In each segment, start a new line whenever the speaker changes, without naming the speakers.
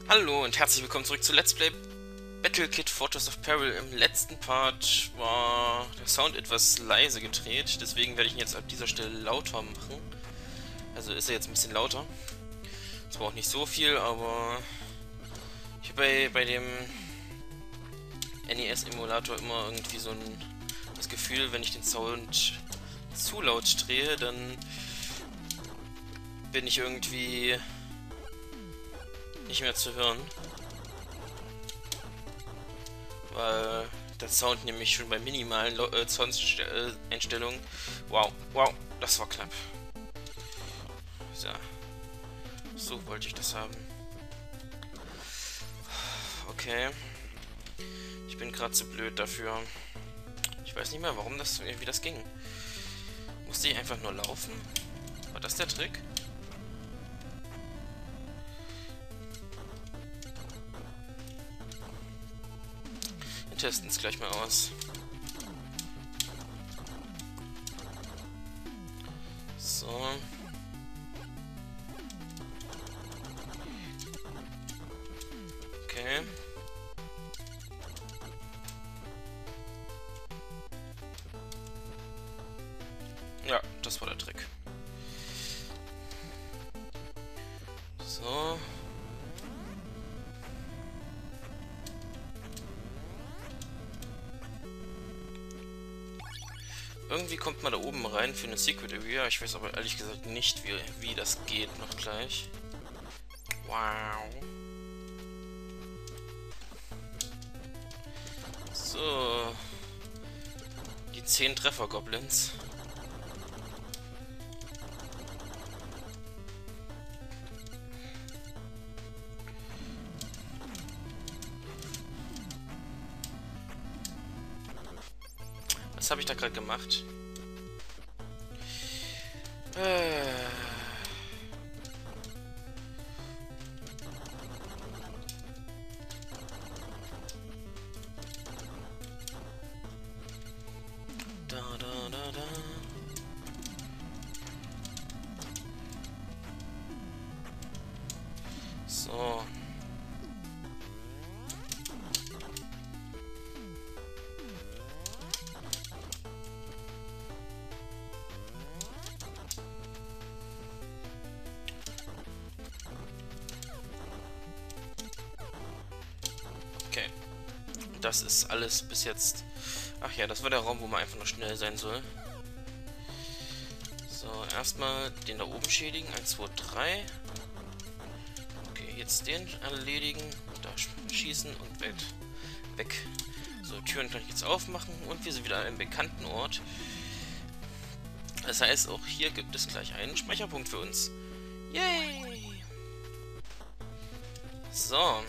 Hallo und herzlich willkommen zurück zu Let's Play Battle Kit Fortress of Peril. Im letzten Part war der Sound etwas leise gedreht, deswegen werde ich ihn jetzt ab dieser Stelle lauter machen. Also ist er jetzt ein bisschen lauter. Zwar auch nicht so viel, aber ich habe bei dem NES-Emulator immer irgendwie das Gefühl, wenn ich den Sound zu laut drehe, dann bin ich irgendwie nicht mehr zu hören. Weil der Sound nämlich schon bei minimalen Soundeinstellungen. Wow, wow, das war knapp. So, so wollte ich das haben. Okay. Ich bin gerade zu blöd dafür. Ich weiß nicht mehr, wie das ging. Musste ich einfach nur laufen? War das der Trick? Wir testen es gleich mal aus. So. Okay. Ja, das war der Trick. So. Irgendwie kommt man da oben rein für eine Secret Area. Ich weiß aber ehrlich gesagt nicht, wie das geht noch gleich. Wow. So. Die 10 Treffer-Goblins. Was habe ich da gerade gemacht? Da, da, da, da. So. Okay. Das ist alles bis jetzt. Ach ja, das war der Raum, wo man einfach nur schnell sein soll. So, erstmal den da oben schädigen. 1, 2, 3. Okay, jetzt den erledigen. Da schießen und weg. So, Türen kann ich jetzt aufmachen und wir sind wieder an einem bekannten Ort. Das heißt, auch hier gibt es gleich einen Speicherpunkt für uns. Yay! So.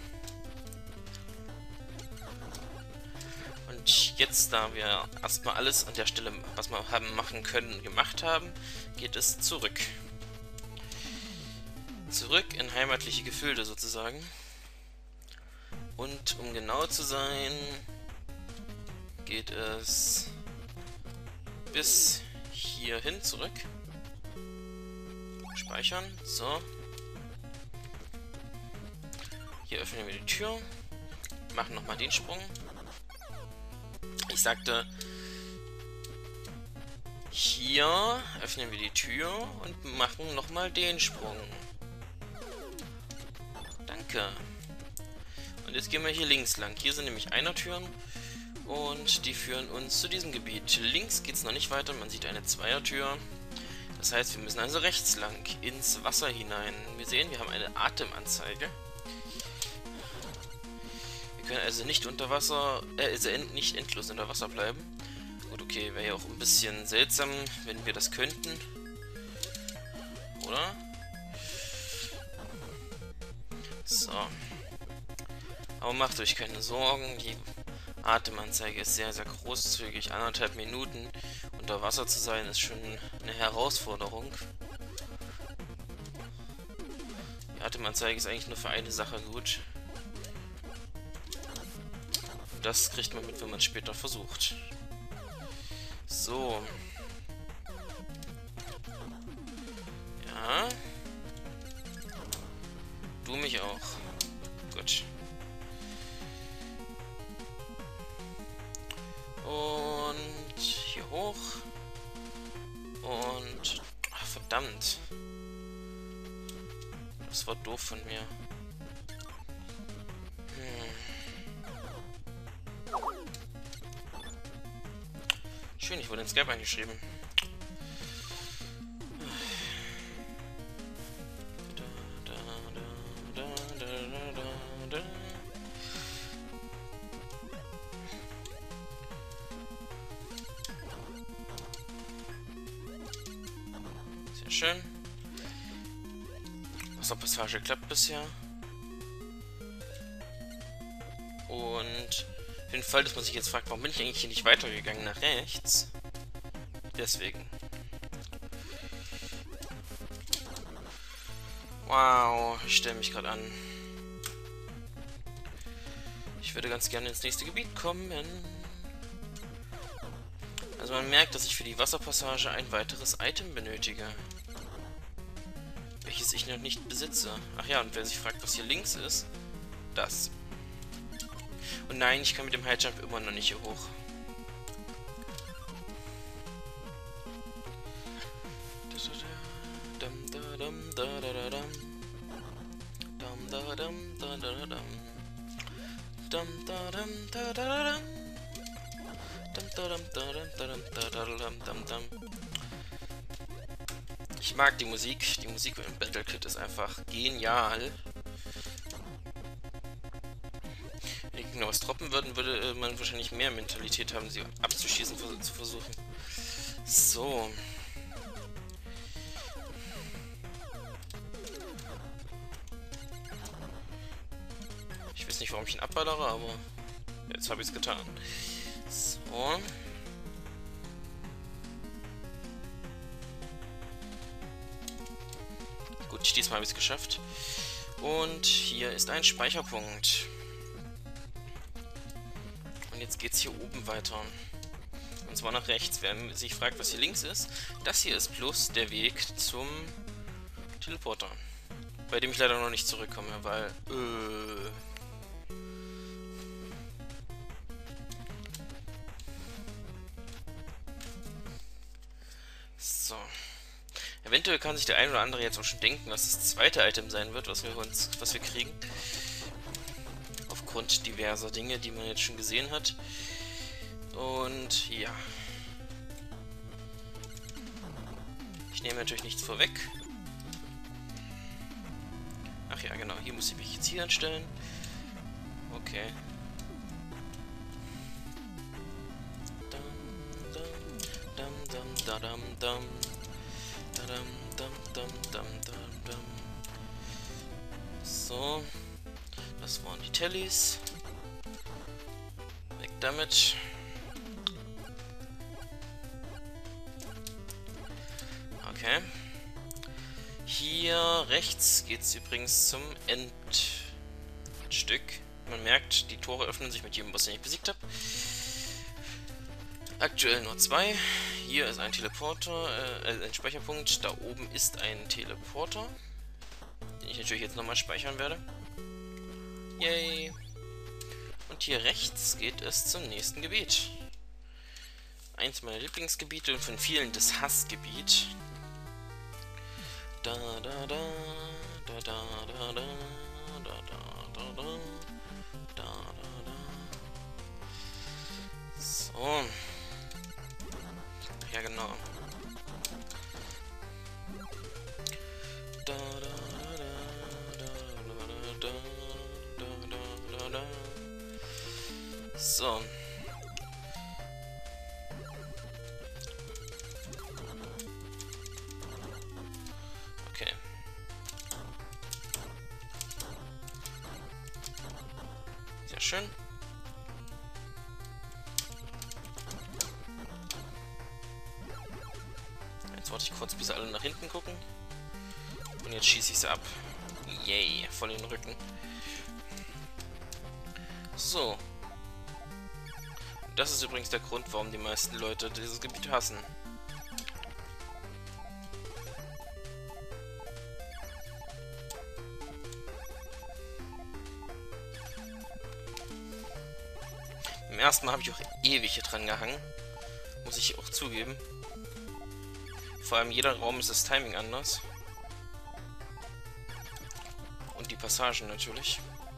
Und jetzt, da wir erstmal alles an der Stelle, was wir haben machen können, gemacht haben, geht es zurück. Zurück in heimatliche Gefilde sozusagen. Und um genau zu sein, geht es bis hierhin zurück. Speichern. So. Hier öffnen wir die Tür. Machen nochmal den Sprung. Ich sagte, hier öffnen wir die Tür und machen nochmal den Sprung. Danke. Und jetzt gehen wir hier links lang. Hier sind nämlich Einertüren und die führen uns zu diesem Gebiet. Links geht es noch nicht weiter, man sieht eine Zweiertür. Das heißt, wir müssen also rechts lang, ins Wasser hinein. Wir sehen, wir haben eine Atemanzeige. Wir können also nicht unter Wasser, nicht endlos unter Wasser bleiben. Gut, okay, wäre ja auch ein bisschen seltsam, wenn wir das könnten. Oder? So. Aber macht euch keine Sorgen, die Atemanzeige ist sehr, sehr großzügig. 1,5 Minuten unter Wasser zu sein, ist schon eine Herausforderung. Die Atemanzeige ist eigentlich nur für eine Sache gut. Das kriegt man mit, wenn man es später versucht. So. Ja. Du mich auch. Gut. Und hier hoch. Und... Ach, verdammt. Das war doof von mir. Schön, ich wurde in Skype eingeschrieben. Sehr schön. Wasserpassage klappt bisher. Und für den Fall, dass man sich jetzt fragt, warum bin ich eigentlich hier nicht weitergegangen nach rechts? Deswegen. Wow, ich stelle mich gerade an. Ich würde ganz gerne ins nächste Gebiet kommen. Also man merkt, dass ich für die Wasserpassage ein weiteres Item benötige. Welches ich noch nicht besitze. Ach ja, und wer sich fragt, was hier links ist, das. Und nein, ich kann mit dem Highjump immer noch nicht hier hoch. Ich mag die Musik. Die Musik im Battle Kit ist einfach genial. Wenn die Gegner was droppen würden, würde man wahrscheinlich mehr Mentalität haben, sie abzuschießen zu versuchen. So. Ich weiß nicht, warum ich ihn abballere, aber jetzt habe ich es getan. So. Gut, diesmal habe ich es geschafft. Und hier ist ein Speicherpunkt. Und jetzt geht's hier oben weiter. Und zwar nach rechts. Wer sich fragt, was hier links ist, das hier ist plus der Weg zum Teleporter. Bei dem ich leider noch nicht zurückkomme, weil... So. Eventuell kann sich der ein oder andere jetzt auch schon denken, was das zweite Item sein wird, was wir kriegen. Aufgrund diverser Dinge, die man jetzt schon gesehen hat. Und ja. Ich nehme natürlich nichts vorweg. Ach ja, genau, hier muss ich mich jetzt hier anstellen. Okay. So, das waren die Tellys. Weg damit. Okay. Hier rechts geht es übrigens zum Endstück. Man merkt, die Tore öffnen sich mit jedem Boss, den ich besiegt habe. Aktuell nur 2. Hier ist ein Teleporter, ein Speicherpunkt. Da oben ist ein Teleporter, den ich natürlich jetzt nochmal speichern werde. Yay! Und hier rechts geht es zum nächsten Gebiet. Eins meiner Lieblingsgebiete und von vielen das Hassgebiet. Da da da da da da da da da da da da da. So. Ja, genau. Da da da da da da da da. So. Okay. Sehr schön. Jetzt warte ich kurz, bis alle nach hinten gucken. Und jetzt schieße ich sie ab. Yay, voll in den Rücken. So. Das ist übrigens der Grund, warum die meisten Leute dieses Gebiet hassen. ersten Mal habe ich auch ewig hier dran gehangen. Muss ich auch zugeben. Vor allem jeder Raum ist das Timing anders. Und die Passagen natürlich.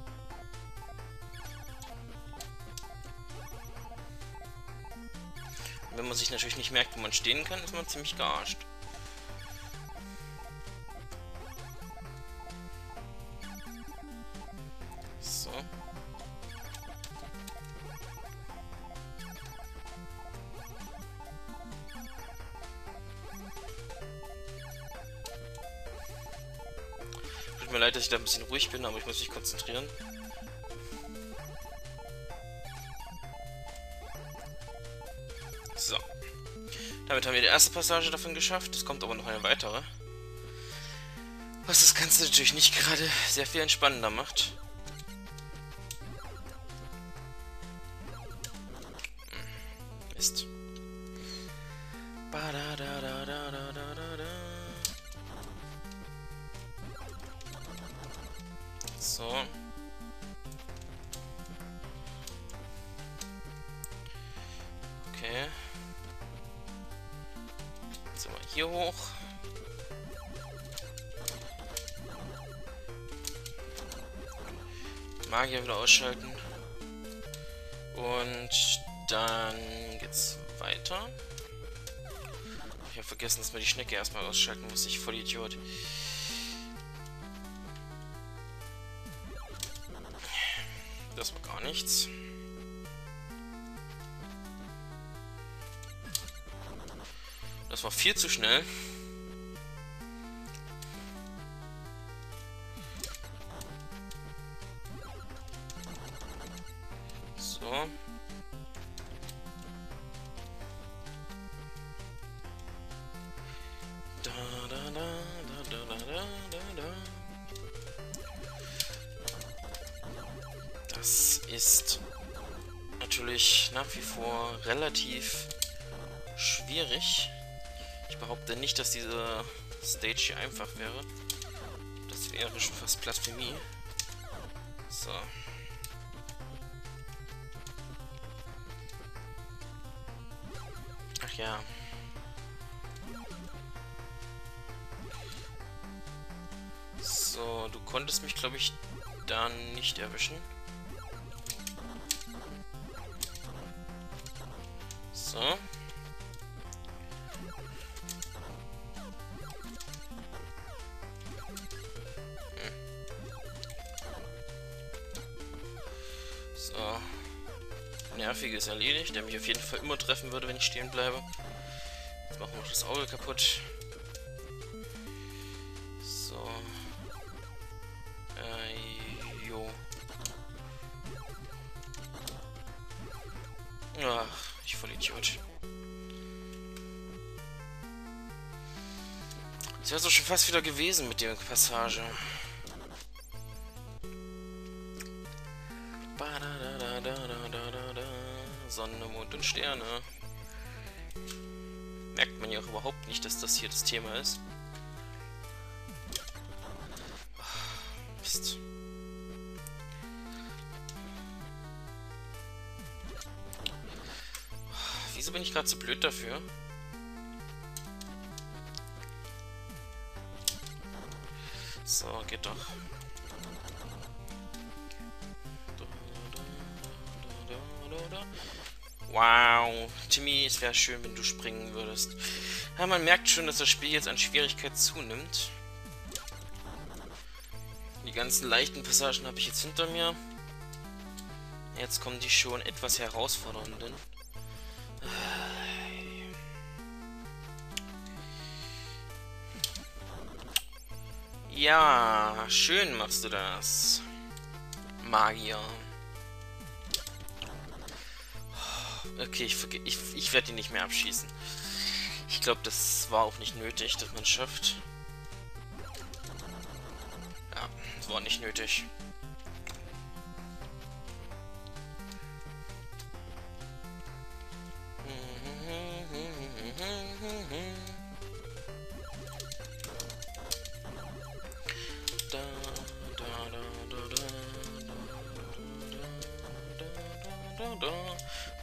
Und wenn man sich natürlich nicht merkt, wo man stehen kann, ist man ziemlich gearscht. So. Tut mir leid, dass ich da ein bisschen ruhig bin, aber ich muss mich konzentrieren. So. Damit haben wir die erste Passage davon geschafft. Es kommt aber noch eine weitere. Was das Ganze natürlich nicht gerade sehr viel entspannender macht. Mist. So. Okay. Jetzt mal hier hoch. Magier wieder ausschalten. Und dann geht's weiter. Ich habe vergessen, dass man die Schnecke erstmal ausschalten muss. Ich voll Idiot. Das war gar nichts. Das war viel zu schnell. So. Das ist natürlich nach wie vor relativ schwierig. Ich behaupte nicht, dass diese Stage hier einfach wäre. Das wäre schon fast Blasphemie. So. Ach ja. So, du konntest mich, glaube ich, da nicht erwischen. So. So. Nervige ist erledigt, der mich auf jeden Fall immer treffen würde, wenn ich stehen bleibe. Jetzt machen wir noch das Auge kaputt. So. Jo. Ach, ich voll Idiot. Das wäre so schon fast wieder gewesen mit der Passage. Sonne, Mond und Sterne. Merkt man ja auch überhaupt nicht, dass das hier das Thema ist. Mist. Wieso bin ich gerade so blöd dafür? So, geht doch. Wow, Timmy, es wäre schön, wenn du springen würdest. Ja, man merkt schon, dass das Spiel jetzt an Schwierigkeit zunimmt. Die ganzen leichten Passagen habe ich jetzt hinter mir. Jetzt kommen die schon etwas herausfordernden. Ja, schön machst du das. Magier. Okay, ich werde ihn nicht mehr abschießen. Ich glaube, das war auch nicht nötig, dass man es schafft. Ja, es war nicht nötig.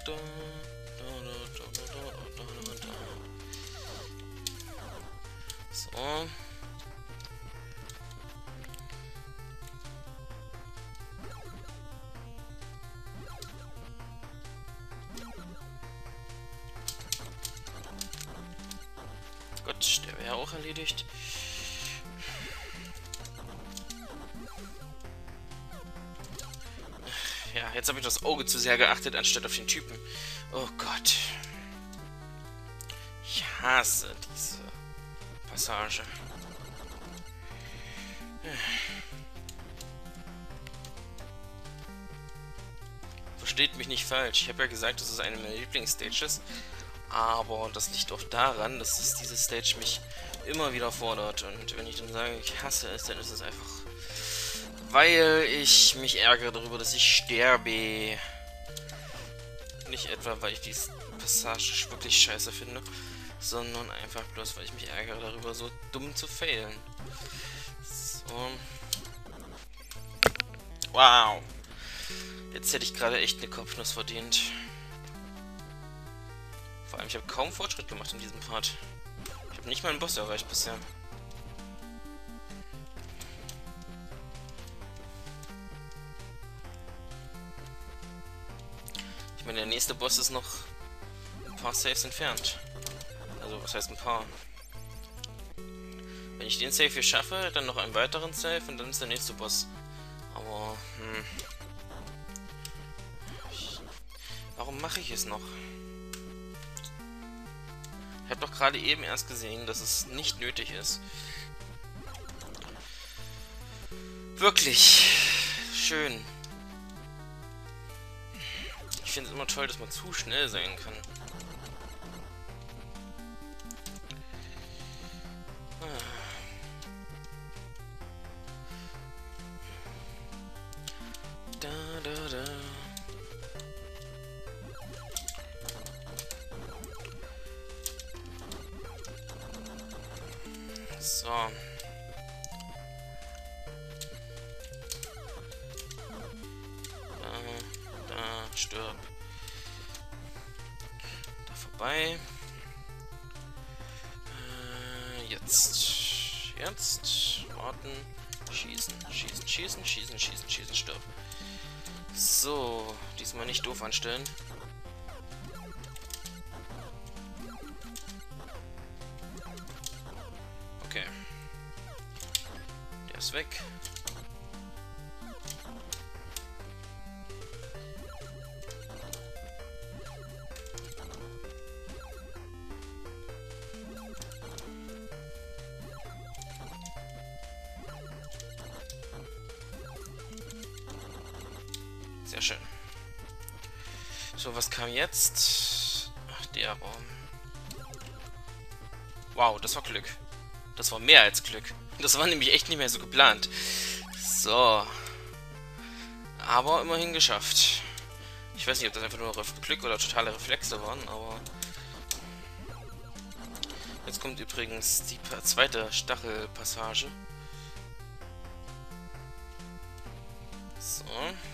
So. Gut, der wäre auch erledigt. Ja, jetzt habe ich das Auge zu sehr geachtet, anstatt auf den Typen. Oh Gott. Ich hasse diese Passage. Versteht mich nicht falsch. Ich habe ja gesagt, das ist eine meiner Lieblingsstages. Aber das liegt auch daran, dass diese Stage mich immer wieder fordert. Und wenn ich dann sage, ich hasse es, dann ist es einfach, weil ich mich ärgere darüber, dass ich sterbe. Nicht etwa, weil ich die Passage wirklich scheiße finde, sondern einfach bloß, weil ich mich ärgere darüber, so dumm zu failen. So. Wow. Jetzt hätte ich gerade echt eine Kopfnuss verdient. Vor allem, ich habe kaum Fortschritt gemacht in diesem Part. Ich habe nicht mal einen Boss erreicht bisher. Ich meine, der nächste Boss ist noch ein paar Saves entfernt. Also, was heißt ein paar? Wenn ich den Save hier schaffe, dann noch einen weiteren Save und dann ist der nächste Boss. Aber, warum mache ich es noch? Ich habe doch gerade eben erst gesehen, dass es nicht nötig ist. Wirklich schön. Ich finde es immer toll, dass man zu schnell sein kann. Da, da, da. So. Da, stirb. Da vorbei. Jetzt. Warten. Schießen, stirb. So. Diesmal nicht doof anstellen. Okay. Der ist weg. Sehr schön. So, was kam jetzt? Ach, der Raum. Wow, das war Glück. Das war mehr als Glück. Das war nämlich echt nicht mehr so geplant. So. Aber immerhin geschafft. Ich weiß nicht, ob das einfach nur Glück oder totale Reflexe waren, aber... Jetzt kommt übrigens die zweite Stachelpassage. So.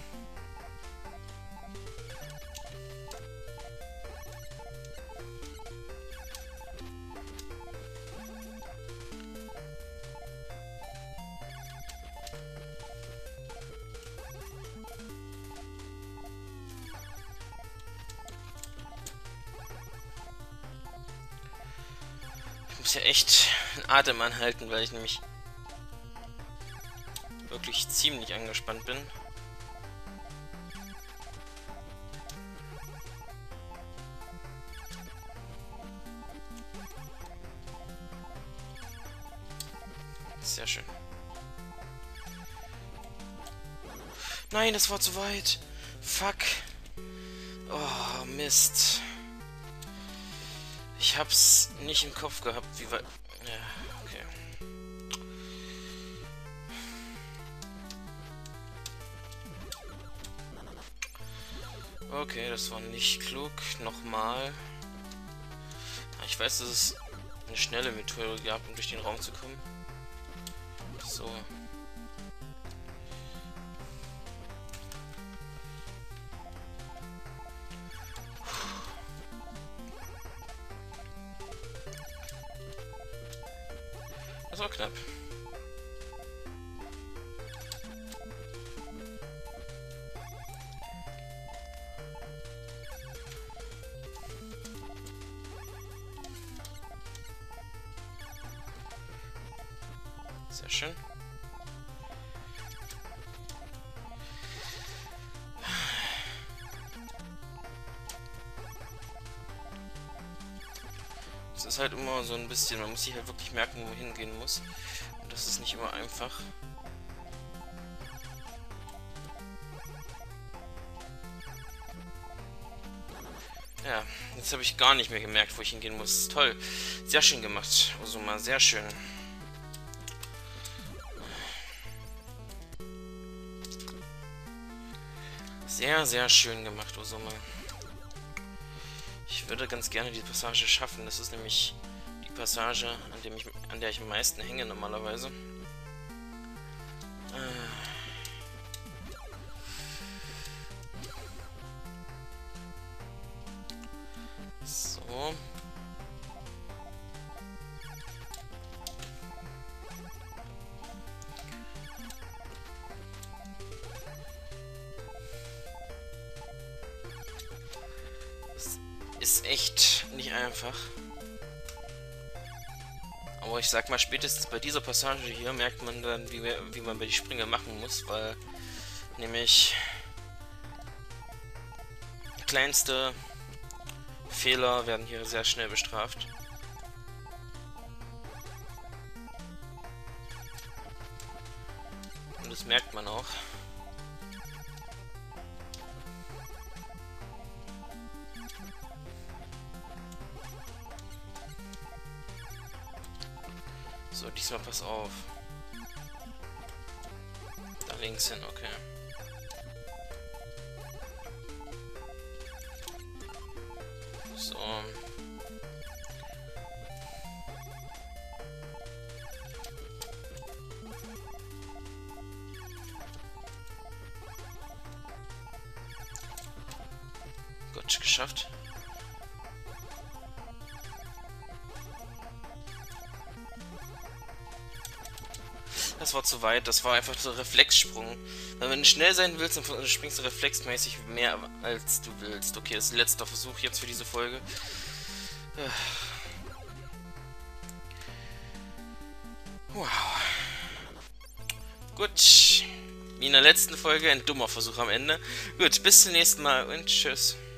Ich muss ja echt den Atem anhalten, weil ich nämlich wirklich ziemlich angespannt bin. Sehr schön. Nein, das war zu weit. Fuck. Oh, Mist. Ich hab's nicht im Kopf gehabt, wie weit... Ja, okay. Okay, das war nicht klug. Nochmal. Ich weiß, dass es eine schnelle Methode gab, um durch den Raum zu kommen. So. Das war knapp. Sehr schön. Es ist halt immer so ein bisschen, man muss sich halt wirklich merken, wo hingehen muss. Und das ist nicht immer einfach. Ja, jetzt habe ich gar nicht mehr gemerkt, wo ich hingehen muss. Toll. Sehr schön gemacht, Ozuma. Sehr schön. Sehr, sehr schön gemacht, Ozuma. Ich würde ganz gerne die Passage schaffen. Das ist nämlich die Passage, an der ich am meisten hänge normalerweise. So. Ist echt nicht einfach. Aber ich sag mal, spätestens bei dieser Passage hier merkt man dann, wie man bei die Sprünge machen muss, weil nämlich kleinste Fehler werden hier sehr schnell bestraft. Und das merkt man auch. So, diesmal pass auf. Da links hin, okay. So. Gut, geschafft. Das war zu weit, das war einfach so Reflexsprung. Wenn du schnell sein willst, dann springst du reflexmäßig mehr als du willst. Okay, das ist der letzte Versuch jetzt für diese Folge. Wow. Gut. Wie in der letzten Folge, ein dummer Versuch am Ende. Gut, bis zum nächsten Mal und tschüss.